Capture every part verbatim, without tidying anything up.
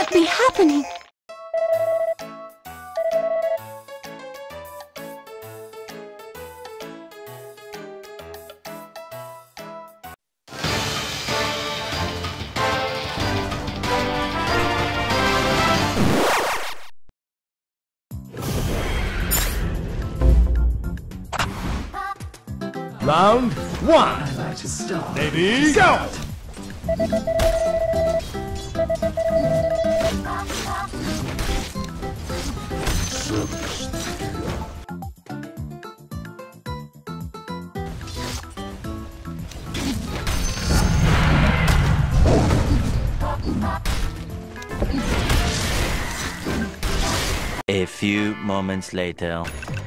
could be happening? Round one. Ready, go! A few moments later.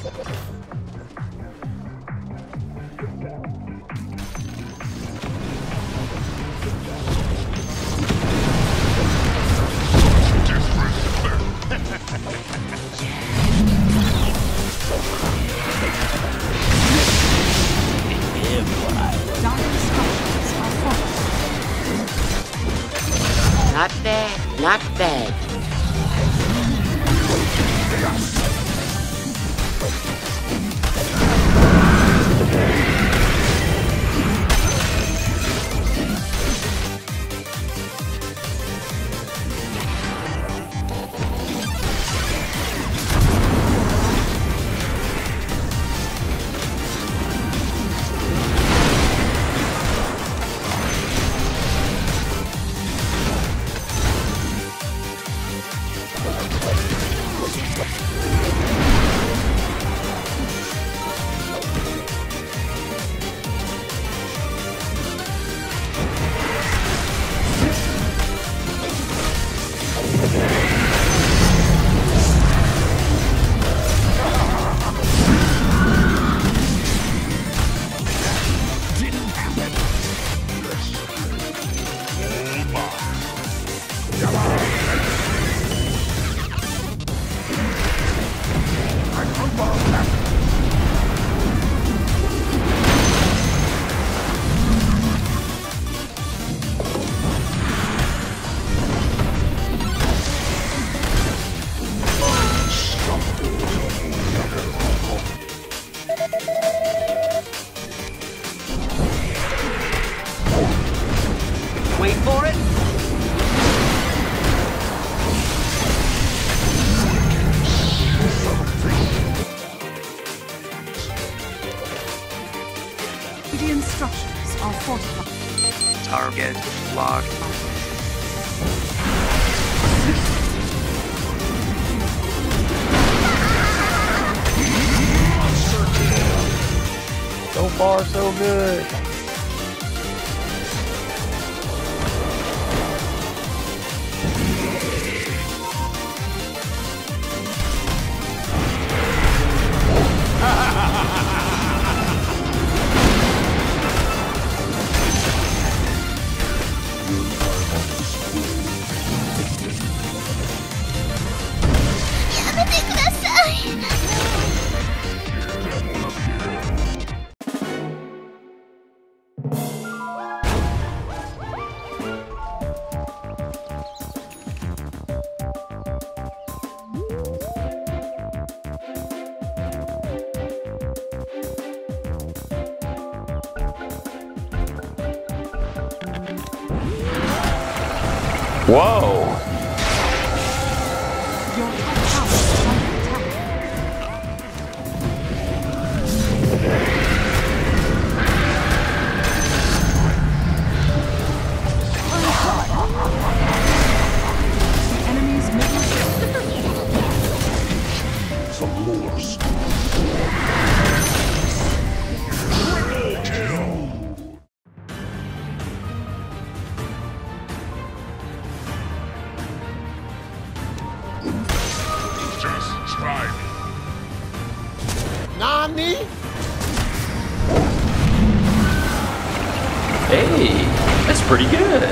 Not bad, not bad. Wait for it. The instructions are fortified. Target locked. So far, so good. Whoa! Your top tower is under attack. The enemy's middle Some lures. Nani? Hey, that's pretty good.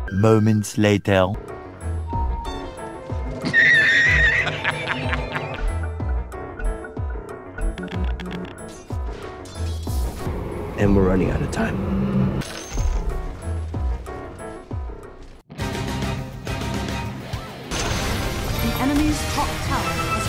moments later. And we're running out of time. The enemy's top tower is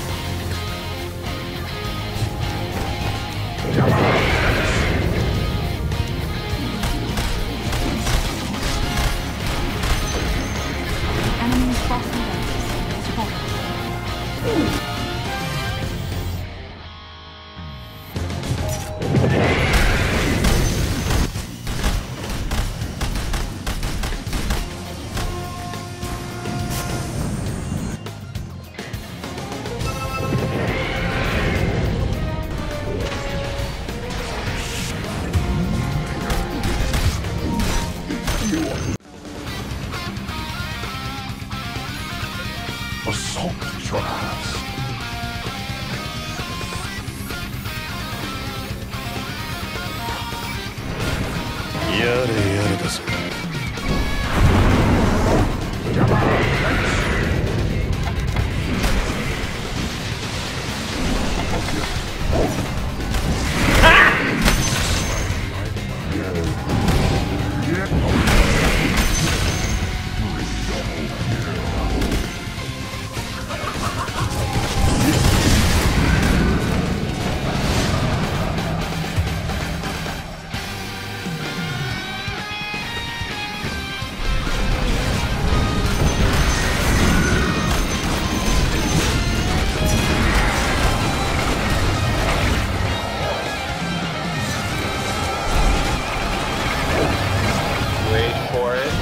The enemy's bottom barracks is falling. Assault traps. Yare yare da zo. Wait for it.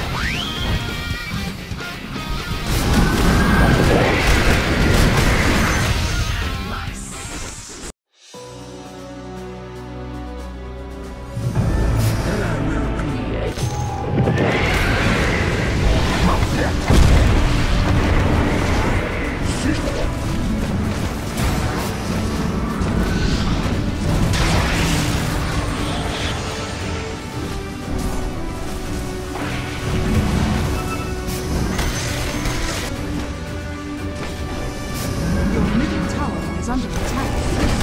Your middle tower is under attack.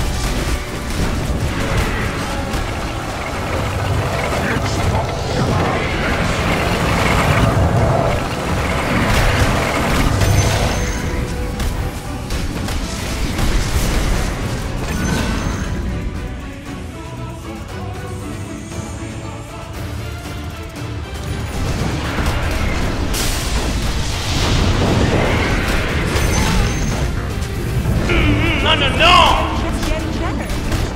It's getting better.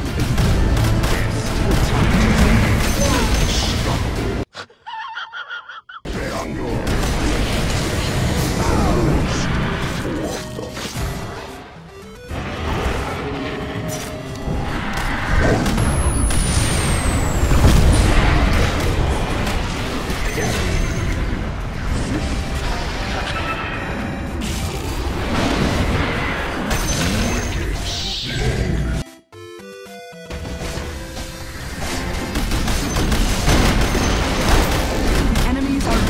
The enemies are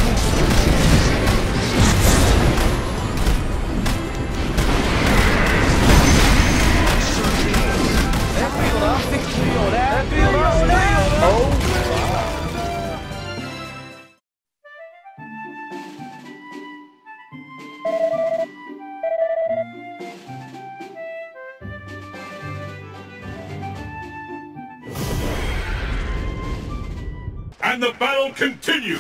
And the battle continues.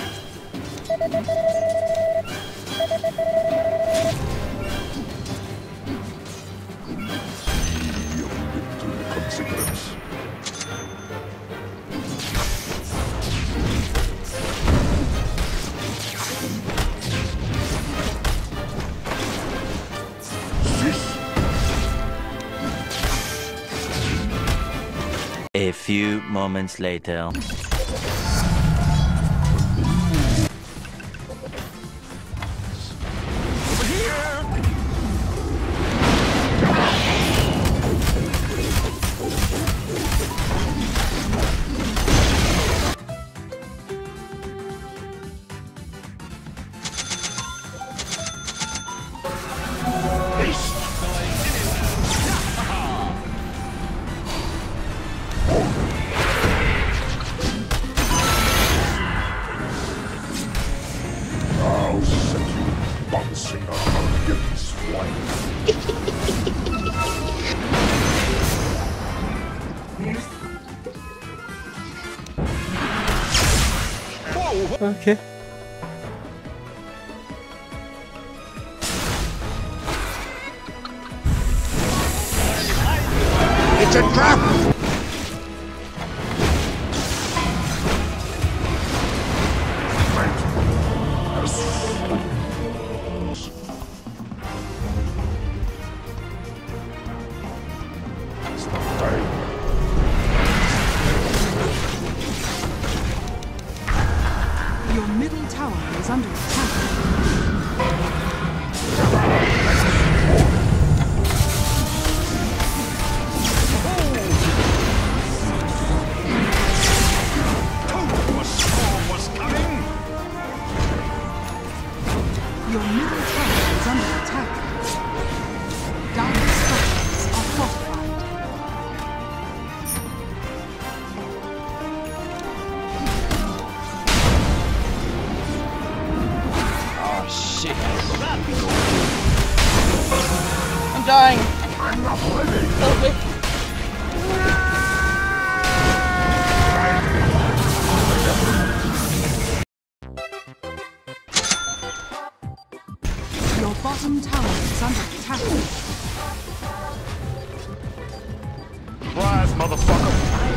Consequence. A few moments later. Okay. It's a trap! Your middle tower is under attack. Your middle tower is under attack. Dire structures are fortified. Oh shit. I'm dying. Help me. Your bottom tower is under attack. Rise, motherfucker!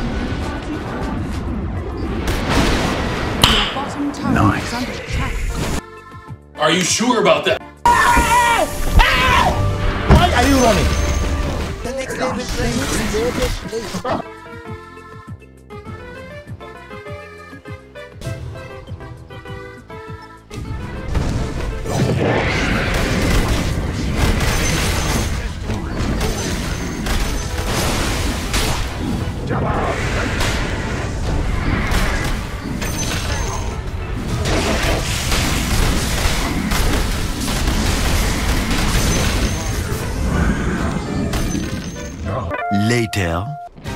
Your bottom tower is under attack. Are you sure about that? Why are you running? The next level plays. Later.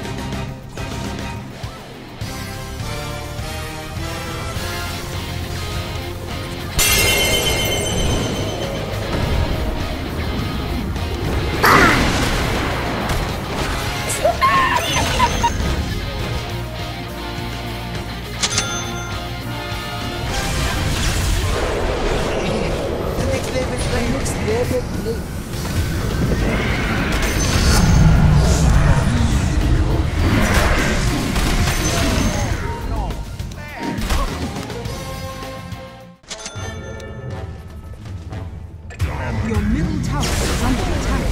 The next level plays. Next level plays. Your middle tower is under attack.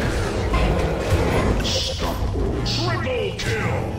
Triple kill!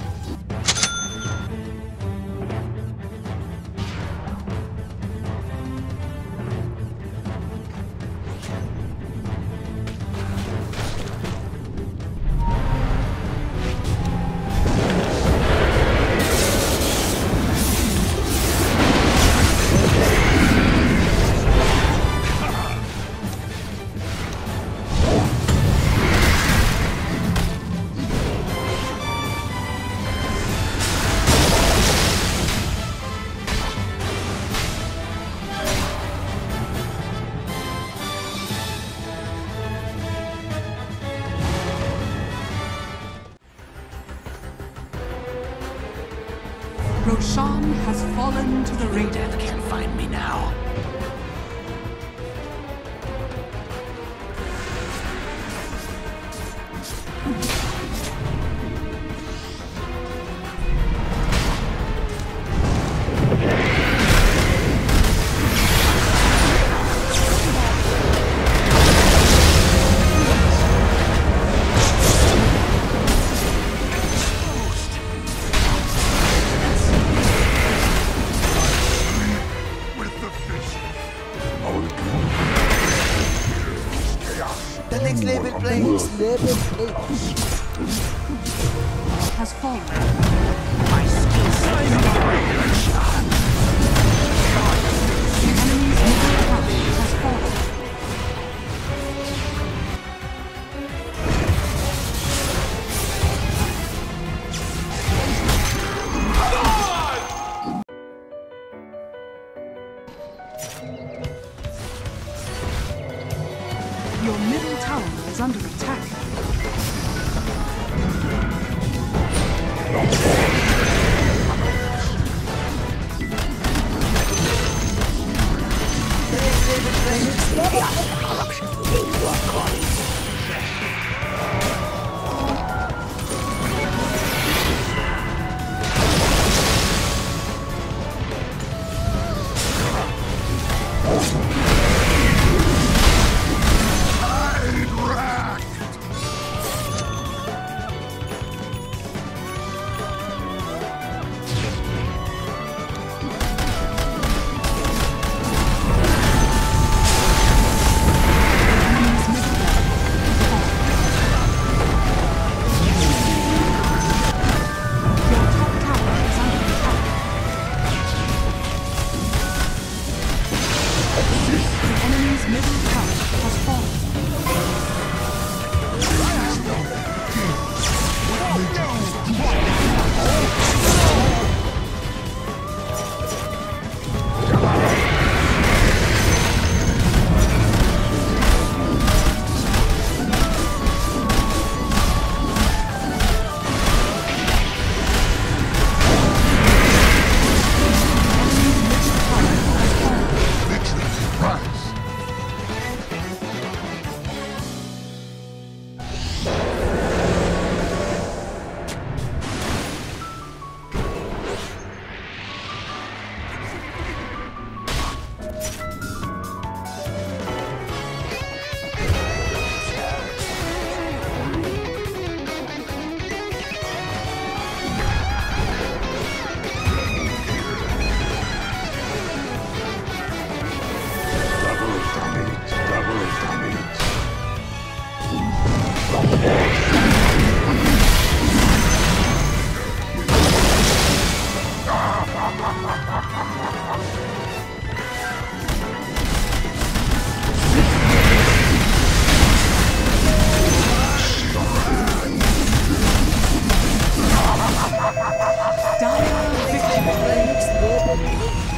Roshan has fallen to the radar. Death can't find me now. The next level plays. Next level plays. Has fallen. The enemy's middle tower has fallen. Your middle tower is under attack. level eight.